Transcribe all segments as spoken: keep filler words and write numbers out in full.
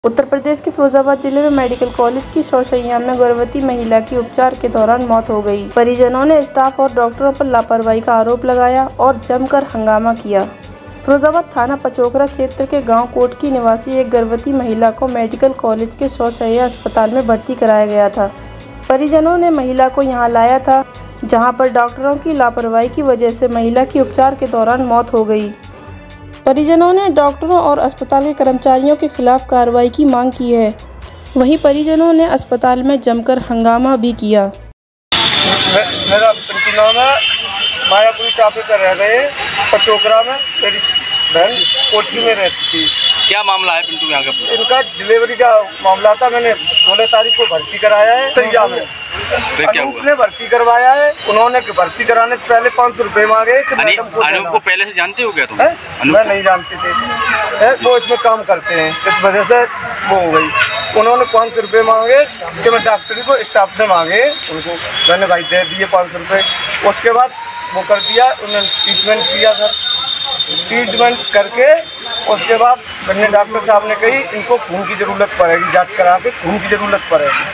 उत्तर प्रदेश के फिरोजाबाद जिले में मेडिकल कॉलेज की शौचशैया में गर्भवती महिला की उपचार के दौरान मौत हो गई। परिजनों ने स्टाफ और डॉक्टरों पर लापरवाही का आरोप लगाया और जमकर हंगामा किया। फिरोजाबाद थाना पचोकरा क्षेत्र के गांव कोटकी निवासी एक गर्भवती महिला को मेडिकल कॉलेज के शौचशैया अस्पताल में भर्ती कराया गया था। परिजनों ने महिला को यहाँ लाया था, जहाँ पर डॉक्टरों की लापरवाही की वजह से महिला की उपचार के दौरान मौत हो गई। परिजनों ने डॉक्टरों और अस्पताल के कर्मचारियों के खिलाफ कार्रवाई की मांग की है। वहीं परिजनों ने अस्पताल में जमकर हंगामा भी किया। मे, मेरा पिंटू नाम है, मायापुरी टापे पर रह रहे पचोकरा में। मेरी बहन कोटकी में रहती थी। क्या मामला है पिंटू यहाँ का? इनका डिलीवरी का मामला था। मैंने सोलह तारीख को भर्ती कराया है सैया में। फिर क्या हुआ? ने भर्ती करवाया है। उन्होंने भर्ती कराने से पहले पाँच सौ रुपये मांगे। अनूप को पहले से जानते हो क्या तुम? मैं नहीं जानती थी, वो इसमें काम करते हैं, इस वजह से वो हो गई। उन्होंने पाँच सौ रुपये मांगे कि मैं डॉक्टरी को स्टाफ ने मांगे उनको। मैंने भाई दे दिए पाँच सौ रुपये। उसके बाद वो कर दिया, उन्होंने ट्रीटमेंट किया सर। ट्रीटमेंट करके उसके बाद मैंने डॉक्टर साहब ने कही इनको खून की ज़रूरत पड़ेगी, जांच करा के खून की ज़रूरत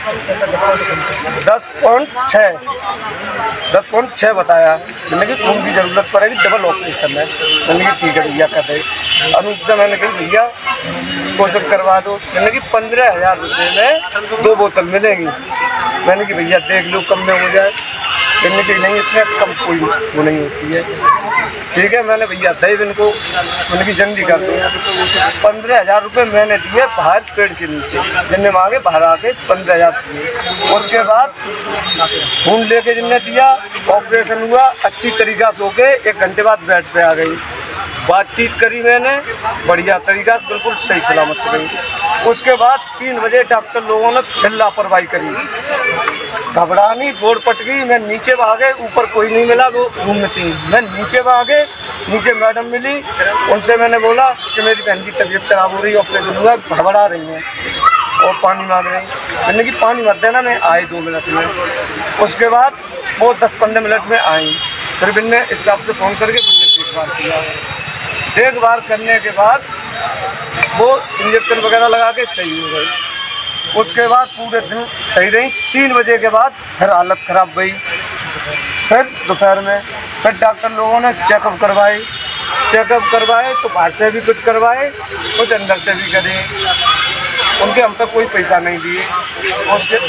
पड़ेगी। दस पॉइंट छः दस पॉइंट छः बताया मैंने कि खून की ज़रूरत पड़ेगी, डबल ऑपरेशन है। मैंने कि ठीक है भैया कर रहे। अनूप से मैंने कही भैया कोशिश करवा दो। मैंने कि पंद्रह हज़ार रुपये में दो बोतल मिलेंगी। मैंने कि भैया देख लो कम में हो जाए। कहने की नहीं, इतने कम कोई वो नहीं होती है। ठीक है, मैंने भैया दे इनको। मैंने की जल्दी कर दो। पंद्रह हज़ार रुपये मैंने दिए बाहर पेड़ के नीचे, जिनने मांगे बाहर आके पंद्रह हज़ार दिए। उसके बाद खून लेके जिनने दिया, ऑपरेशन हुआ अच्छी तरीक़ा से होके एक घंटे बाद बेड पे आ गई। बातचीत करी मैंने बढ़िया तरीक़ा से, बिल्कुल सही सलामत गई। उसके बाद तीन बजे डॉक्टर लोगों ने फिर लापरवाही करी, घबरानी, बोर्ड पट गई। मैं नीचे भागे, ऊपर कोई नहीं मिला, वो रूम में थी। मैं नीचे भागे, नीचे मैडम मिली, उनसे मैंने बोला कि मेरी बहन की तबीयत खराब हो रही है, ऑपरेशन हुआ, घबरा रही हैं और पानी मांग रही। मैंने कि पानी मत देना, मैं आई दो मिनट में। उसके बाद वो दस पंद्रह मिनट में आई। फिर बिन्ने स्टाफ से फ़ोन करके बिन्ने देखभाल किया। देखभाल करने के बाद वो इंजेक्शन वगैरह लगा के सही हो गई। उसके बाद पूरे दिन सही रही। तीन बजे के बाद फिर हालत ख़राब गई। फिर दोपहर में फिर डॉक्टर लोगों ने चेकअप करवाए चेकअप करवाए तो बाहर से भी कुछ करवाए, कुछ अंदर से भी करे। उनके हम तक कोई पैसा नहीं दिए। उसके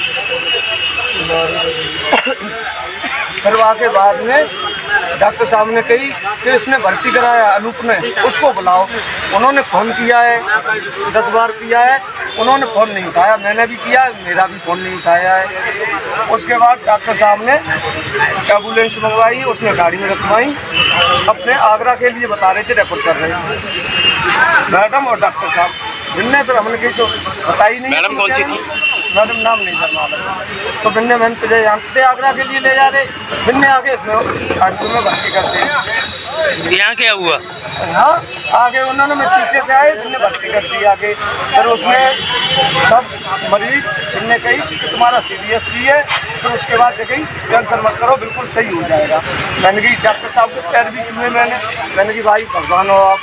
फिर वहाँ के बाद में डॉक्टर साहब ने कही कि इसने भर्ती कराया अनूप ने, उसको बुलाओ। उन्होंने फ़ोन किया है, दस बार किया है, उन्होंने फ़ोन नहीं उठाया। मैंने भी किया, मेरा भी फ़ोन नहीं उठाया है। उसके बाद डॉक्टर साहब ने एम्बुलेंस मंगवाई, उसने गाड़ी में रखवाई। अपने आगरा के लिए बता रहे थे, रेफर कर रहे थे मैडम और डॉक्टर साहब। बिन्ने फिर हमने कही तो बताई नहीं। मैडम कौन सी थी? मैडम नाम नहीं था मालूम। तो बिन्ने मैंने तुझे जानते आगरा के लिए ले जा रहे। बिन्ने आगे इसमें आश्रम में भर्ती करते हैं। यहाँ क्या हुआ? हाँ, आगे उन्होंने मैं पीछे से आए, बिन्ने भर्ती कर दी आगे। फिर उसमें सब मरीज बिन्ने कही कि तुम्हारा सीरियस भी है। फिर उसके बाद कही टेंशन मत करो, बिल्कुल सही हो जाएगा। मैंने कही डॉक्टर साहब के पैर भी छुए मैंने। मैंने कि भाई भगवान हो आप।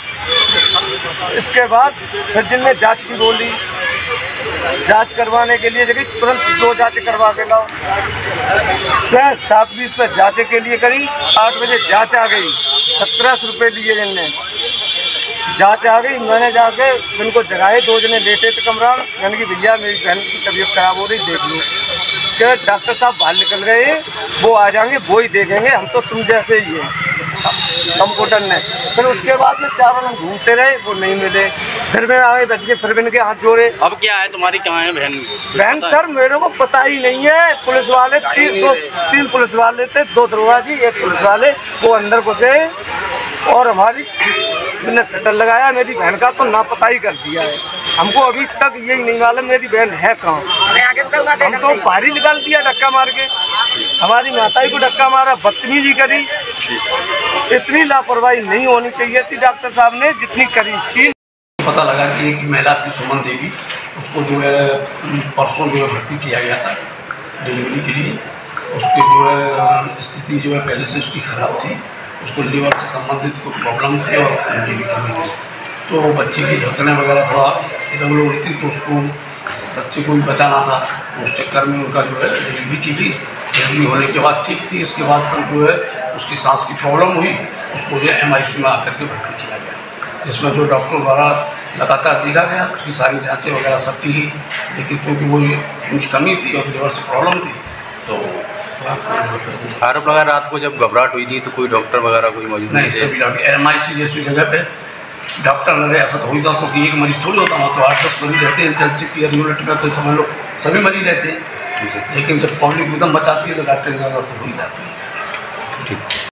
इसके बाद फिर जिनने जांच की बोली, जांच करवाने के लिए जगह तुरंत दो जांच करवा के लाओ। फिर सात बीस पर जांच के लिए करी। आठ बजे जांच आ गई। सत्रह सौ रुपये लिए जिनने। जांच आ गई, मैंने जाके उनको जगाए। दो जने लेटे थे कमरा। मैंने कि भैया मेरी बहन की तबीयत खराब हो रही, देख लो। क्या डॉक्टर साहब बाहर निकल गए, वो आ जाएंगे, वो ही देखेंगे, हम तो तुम जैसे ही है कंप्यूटर ने। फिर उसके बाद में चारों लोग घूमते रहे, वो नहीं मिले। फिर मैं आगे बच के फिर भी इनके हाथ जोड़े। अब क्या है, तुम्हारी कहाँ है बहन? बहन सर मेरे को पता ही नहीं है। पुलिस वाले तीन दो तीन पुलिस वाले थे, दो दरवाजी एक पुलिस वाले, वो अंदर घुसे और हमारी मैंने शटर लगाया। मेरी बहन का तो ना पता ही कर दिया है। हमको अभी तक यही नहीं मालूम मेरी बहन है कहाँ। हम तो बाहर ही निकाल दिया धक्का मार के। हमारी माताई को धक्का मारा, बदतमीजी करी। इतनी लापरवाही नहीं होनी चाहिए थी डॉक्टर साहब ने जितनी करी थी। पता लगा कि एक महिला थी सुमन देवी, उसको जो है परसों जो है भर्ती किया गया था डिलीवरी के लिए। उसकी जो है स्थिति जो है पहले से उसकी ख़राब थी। उसको लीवर से संबंधित कुछ प्रॉब्लम थे और उनकी भी कमी थी। तो बच्चे की धड़कनें वगैरह थोड़ा डब्लो हो रही थी, तो उसको बच्चे को भी बचाना था, उस चक्कर में उनका जो है डिलीवरी की थी। डिलीवरी होने के बाद ठीक थी, इसके बाद फिर जो है उसकी सांस की प्रॉब्लम हुई, उसको जो है एम आई सी में आकर के भर्ती किया गया, जिसमें जो डॉक्टर द्वारा लगातार देखा गया, उसकी सारी जाँचें वगैरह सब की, लेकिन चूँकि वो उनकी कमी थी और लीवर से प्रॉब्लम थी, तो आरोप लगा रात को जब घबराहट हुई थी तो कोई डॉक्टर वगैरह कोई मौजूद नहीं, सभी डॉक्टर एम आई सी जैसी जगह पे डॉक्टर लगे, ऐसा तो होता क्योंकि एक मरीज थोड़ी होता वहाँ तो आठ दस मरीज रहते हैं इंटेंसिव केयर यूनिट में, तो समझ लो सभी मरीज रहते हैं, लेकिन जब पब्लिक एकदम बचाती है तो डॉक्टर की जरूरत हो ही जाती है। ठीक।